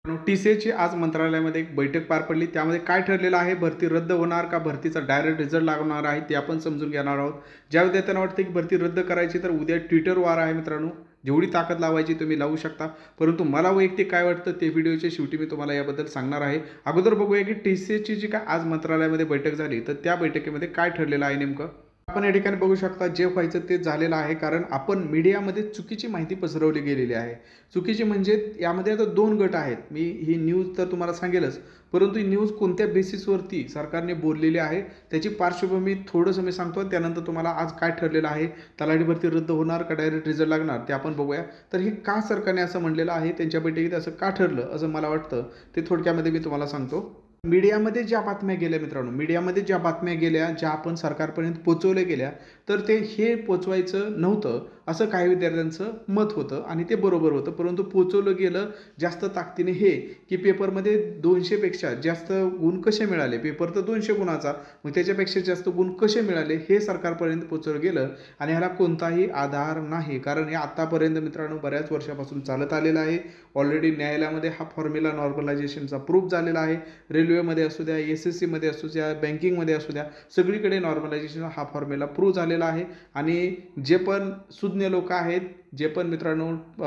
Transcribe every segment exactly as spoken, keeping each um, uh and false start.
T C एची आज मंत्रालयामध्ये एक बैठक पार पडली. त्यामध्ये काय ठरलेलं आहे, भरती रद्द होणार का भरतीचा डायरेक्ट रिझल्ट लागणार आहे ते आपण समजून घेणार आहोत. ज्या विद्यार्थ्यांना वाटतं की भरती रद्द करायची तर उद्या ट्विटर वार आहे मित्रांनो. जेवढी ताकद लावायची तुम्ही लावू शकता, परंतु मला वैयक्तिक काय वाटतं ते व्हिडिओच्या शेवटी मी तुम्हाला याबद्दल सांगणार आहे. अगोदर बघूया की टी सी एची जी काय आज मंत्रालयामध्ये बैठक झाली तर त्या बैठकीमध्ये काय ठरलेलं आहे नेमकं. आपण या ठिकाणी बघू शकता जे व्हायचं ते झालेलं आहे, कारण आपण मीडियामध्ये चुकीची माहिती पसरवली गेलेली आहे. चुकीची म्हणजे यामध्ये आता दोन गट आहेत. मी ही न्यूज तर तुम्हाला सांगेलच, परंतु ही न्यूज कोणत्या बेसिसवरती सरकारने बोललेली आहे त्याची पार्श्वभूमी थोडंसं मी सांगतो. त्यानंतर तुम्हाला आज काय ठरलेलं आहे, तलाठी भरती रद्द होणार का डायरेक्ट रिझल्ट लागणार ते आपण बघूया. तर हे का सरकारने असं म्हणलेलं आहे, त्यांच्या बैठकीत असं का ठरलं असं मला वाटतं ते थोडक्यामध्ये मी तुम्हाला सांगतो. मीडियामध्ये ज्या बातम्या गेल्या मित्रांनो, मीडियामध्ये ज्या बातम्या गेल्या, ज्या आपण सरकारपर्यंत पोचवल्या गेल्या, तर ते हे पोचवायचं नव्हतं असं काही विद्यार्थ्यांचं मत होतं आणि ते बरोबर होतं. परंतु पोचवलं गेलं जास्त ताकदीने हे की पेपरमध्ये दोनशेपेक्षा जास्त गुण कसे मिळाले, पेपर तर दोनशे गुणाचा, मग त्याच्यापेक्षा जास्त गुण कसे मिळाले हे सरकारपर्यंत पोचवलं गेलं आणि ह्याला कोणताही आधार नाही. कारण हे आत्तापर्यंत मित्रांनो बऱ्याच वर्षापासून चालत आलेलं आहे. ऑलरेडी न्यायालयामध्ये हा फॉर्म्युला नॉर्मलायझेशनचा प्रूफ झालेला आहे. रेल्वेमध्ये असू द्या, एस एस सीमध्ये असू द्या, बँकिंगमध्ये असू द्या, सगळीकडे नॉर्मलायझेशन हा फॉर्म्युला प्रूव्ह झालेला आहे. आणि जे पण सुज्ञ लोक आहेत, जे पण मित्रांनो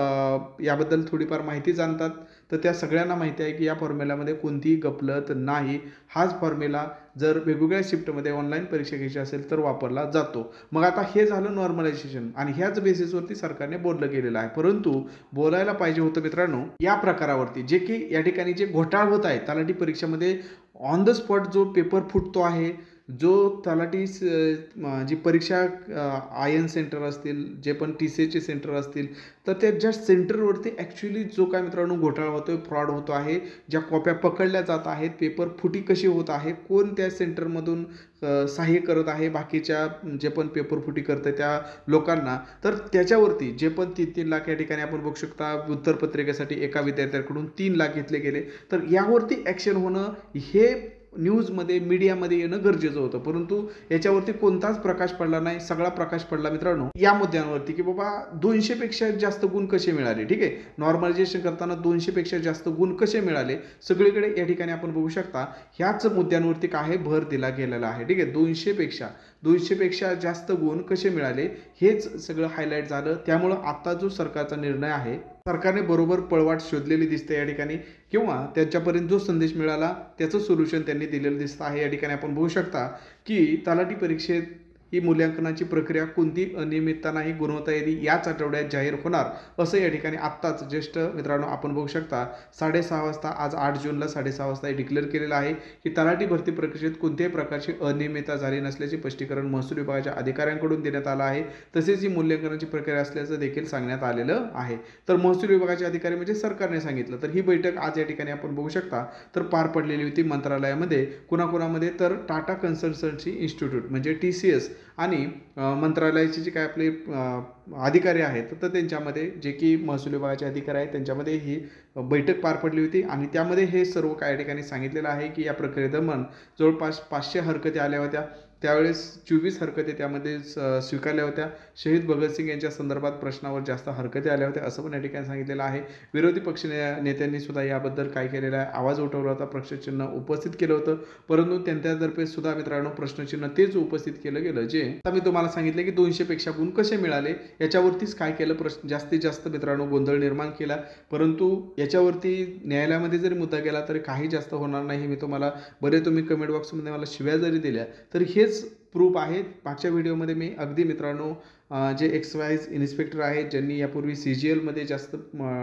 याबद्दल थोडीफार माहिती जाणतात, तर त्या सगळ्यांना माहिती आहे की या फॉर्म्युल्यामध्ये कोणतीही गफलत नाही. हाच फॉर्म्युला जर वेगवेगळ्या शिफ्टमध्ये ऑनलाईन परीक्षा घ्यायची असेल तर वापरला जातो. मग आता हे झालं नॉर्मलायझेशन आणि ह्याच बेसिसवरती सरकारने बोललं गेलेलं आहे. परंतु बोलायला पाहिजे होतं मित्रांनो या प्रकारावरती, जे की या ठिकाणी जे घोटाळा होत आहे तलाठी परीक्षेमध्ये. ऑन द स्पॉट जो पेपर फुटतो आहे, जो तलाठी जी परीक्षा आय एन सेंटर असतील, जे पण टी सी एचे सेंटर असतील, तर त्या ज्या सेंटरवरती ॲक्च्युली जो काय मित्रांनो घोटाळा होतो आहे, फ्रॉड होतो आहे, ज्या कॉप्या पकडल्या जात आहेत, पेपर फुटी कशी होत आहे, कोण त्या सेंटरमधून सहाय्य करत आहे बाकीच्या जे पण पेपर फुटी करतं त्या लोकांना, तर त्याच्यावरती जे पण तीन तीन लाख या ठिकाणी आपण बघू शकता उत्तरपत्रिकेसाठी एका विद्यार्थ्याकडून तीन लाख घेतले गेले. तर यावरती ॲक्शन होणं हे न्यूजमध्ये मीडियामध्ये येणं गरजेचं होतं. परंतु याच्यावरती कोणताच प्रकाश पडला नाही. सगळा प्रकाश पडला मित्रांनो या मुद्द्यांवरती की बाबा दोनशेपेक्षा जास्त गुण कसे मिळाले. ठीक आहे, नॉर्मलायझेशन करताना दोनशेपेक्षा जास्त गुण कसे मिळाले सगळीकडे या ठिकाणी आपण बघू शकता. ह्याच मुद्द्यांवरती काय भर दिला गेलेला आहे. ठीक आहे, दोनशेपेक्षा दोनशेपेक्षा जास्त गुण कसे मिळाले हेच सगळं हायलाईट झालं. त्यामुळं आता जो सरकारचा निर्णय आहे, सरकारने बरोबर पळवाट शोधलेली दिसते या ठिकाणी, किंवा त्यांच्यापर्यंत जो संदेश मिळाला त्याचं सोल्युशन त्यांनी दिलेलं दिसतं आहे. या ठिकाणी आपण बघू शकता की तलाठी परीक्षेत ही मूल्यांकनाची प्रक्रिया कोणती अनियमितता नाही, गुणवत्ता यादी याच आठवड्यात जाहीर होणार असं या ठिकाणी आत्ताच ज्येष्ठ मित्रांनो आपण बघू शकता. साडेसहा वाजता आज आठ जूनला साडेसहा वाजता हे डिक्लेअर केलेलं आहे की तलाठी भरती प्रक्रियेत कोणत्याही प्रकारची अनियमितता झाली नसल्याचे स्पष्टीकरण महसूल विभागाच्या अधिकाऱ्यांकडून देण्यात आलं आहे. तसेच ही मूल्यांकनाची प्रक्रिया असल्याचं देखील सांगण्यात आलेलं आहे. तर महसूल विभागाचे अधिकारी म्हणजे सरकारने सांगितलं. तर ही बैठक आज या ठिकाणी आपण बघू शकता तर पार पडलेली होती मंत्रालयामध्ये. कुणाकुणामध्ये तर टाटा कन्सल्टन्सी इन्स्टिट्यूट म्हणजे टी सी एस आणि मंत्रालयाचे जे काय आपले अधिकारी आहेत तर त्यांच्यामध्ये जे की महसूल विभागाचे अधिकारी आहेत त्यांच्यामध्ये ही बैठक पार पडली होती. आणि त्यामध्ये हे सर्व काही ठिकाणी सांगितलेलं आहे की या प्रक्रियेदरम्यान जवळपास पाचशे हरकती आल्या होत्या. त्यावेळेस चोवीस हरकती त्यामध्ये स्वीकारल्या होत्या. शहीद भगतसिंग यांच्या संदर्भात प्रश्नावर जास्त हरकती आल्या होत्या असं पण या ठिकाणी सांगितलेलं आहे. विरोधी पक्ष नेत्यांनी सुद्धा याबद्दल काय केलेलं आहे, आवाज उठवला होता, प्रश्नचिन्ह उपस्थित केलं होतं. परंतु त्यांच्यातर्फे सुद्धा मित्रांनो प्रश्नचिन्ह तेच उपस्थित केलं गेलं जे आता मी तुम्हाला सांगितलं की दोनशेपेक्षा गुण कसे मिळाले याच्यावरतीच काय केलं, प्रश्न जास्तीत जास्त मित्रांनो गोंधळ निर्माण केला. परंतु याच्यावरती न्यायालयामध्ये जरी मुद्दा गेला तरी काही जास्त होणार नाही. मी तुम्हाला बरे तुम्ही कमेंट बॉक्समध्ये मला शिव्या जरी दिल्या तर हेच प्रूफ आहे. मागच्या व्हिडिओमध्ये मी अगदी मित्रांनो जे एक्सवाईज इन्स्पेक्टर आहेत ज्यांनी यापूर्वी सी जी एलमध्ये जास्त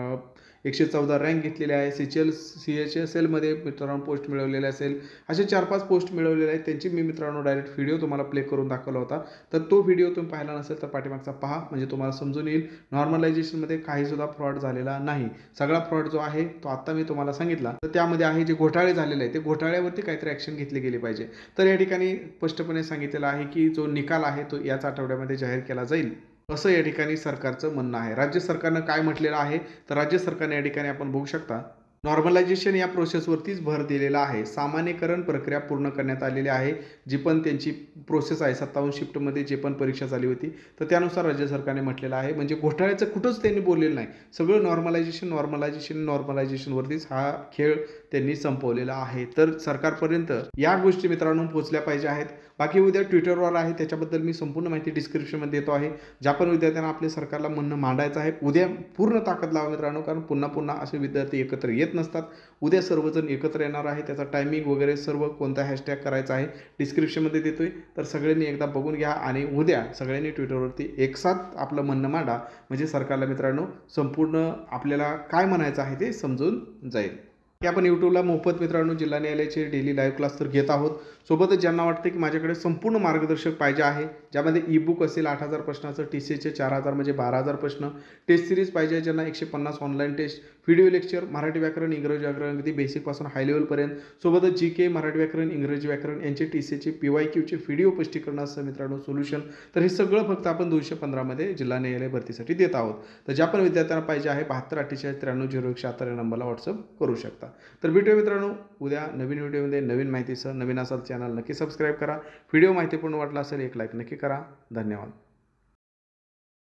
एकशे चौदा रँक घेतलेले आहे, C H L C H S एलमध्ये मित्रांनो पोस्ट मिळवलेले असेल, असे चार पाच पोस्ट मिळवलेले आहेत, त्यांची मी मित्रांनो डायरेक्ट व्हिडिओ तुम्हाला प्ले करून दाखवला होता. तर तो व्हिडिओ तुम्ही पाहिला नसेल तर पाठीमागचा पहा, म्हणजे तुम्हाला समजून येईल नॉर्मलायझेशनमध्ये काहीसुद्धा फ्रॉड झालेला नाही. सगळा फ्रॉड जो आहे तो आत्ता मी तुम्हाला सांगितला. तर त्यामध्ये आहे जे घोटाळे झालेले आहे ते घोटाळ्यावरती काहीतरी ॲक्शन घेतली गेली पाहिजे. तर या ठिकाणी स्पष्टपणे सांगितलेलं आहे की जो निकाल आहे तो याच आठवड्यामध्ये जाहीर केला जाईल असं या ठिकाणी सरकारचं म्हणणं आहे. राज्य सरकारनं काय म्हटलेलं आहे तर राज्य सरकारने या ठिकाणी आपण बघू शकता नॉर्मलायझेशन या प्रोसेसवरतीच भर दिलेला आहे. सामान्यीकरण प्रक्रिया पूर्ण करण्यात आलेली आहे. जी पण त्यांची प्रोसेस आहे सत्तावन्न शिफ्टमध्ये जे पण परीक्षा झाली होती तर त्यानुसार राज्य सरकारने म्हटलेलं आहे. म्हणजे घोटाळ्याचं कुठंच त्यांनी बोललेलं नाही. सगळं नॉर्मलायझेशन नॉर्मलायझेशन नॉर्मलायझेशनवरतीच हा खेळ त्यांनी संपवलेला आहे. तर सरकारपर्यंत या गोष्टी मित्रांनो पोहोचल्या पाहिजे आहेत. बाकी उद्या ट्विटरवर आहे त्याच्याबद्दल मी संपूर्ण माहिती डिस्क्रिप्शनमध्ये देतो आहे. ज्या पण विद्यार्थ्यांना आपल्या सरकारला म्हणणं मांडायचं आहे उद्या पूर्ण ताकद लावा मित्रांनो, कारण पुन्हा पुन्हा असे विद्यार्थी एकत्र येत नसतात. उद्या सर्वजण एकत्र येणार आहे. त्याचा टायमिंग वगैरे सर्व कोणता हॅशटॅग करायचा आहे डिस्क्रिप्शनमध्ये देतोय. तर सगळ्यांनी एकदा बघून घ्या आणि उद्या सगळ्यांनी ट्विटरवरती एकसाथ आपलं म्हणणं मांडा. म्हणजे सरकारला मित्रांनो संपूर्ण आपल्याला काय म्हणायचं आहे ते समजून जाईल. की आपण यूट्यूबला मोफत मित्रांनो जिल्हा न्यायालयाचे डेली लाईव्ह क्लास तर घेत आहोत. सोबतच ज्यांना वाटते की माझ्याकडे संपूर्ण मार्गदर्शक पाहिजे आहे ज्यामध्ये ई बुक असेल आठ हजार प्रश्नाचं, टी सी एचे चार हजार म्हणजे बारा हजार प्रश्न, टेस्ट सिरीज पाहिजे ज्यांना एकशे पन्नास online test, video lecture, Marathi व्याकरण, इंग्रजी व्याकरण अगदी बेसिकपासून हाय लेवलपर्यंत, सोबतच जी के, मराठी व्याकरण, इंग्रजी व्याकरण यांचे टी सी एचे पी वाय क्यूचे व्हिडिओ स्पष्टीकरणासह मित्रांनो सोल्युशन. तर हे सगळं फक्त आपण दोनशे पंधरामध्ये जिल्हा न्यायालय भरतीसाठी देत आहोत. तर ज्या पण विद्यार्थ्यांना पाहिजे आहे बहात्तर अठ्ठेचाळीस त्र्याण्णव झिरो एकशे अठ्ठ्याहत्तर या नंबरला व्हॉट्सअप करू शकता. तर भेटूया मित्रांनो उद्या नवीन व्हिडिओमध्ये नवीन माहितीसह. नवीन असाल चॅनल नक्की सबस्क्राईब करा. व्हिडिओ माहितीपूर्ण वाटला असेल एक लाईक नक्की करा. धन्यवाद.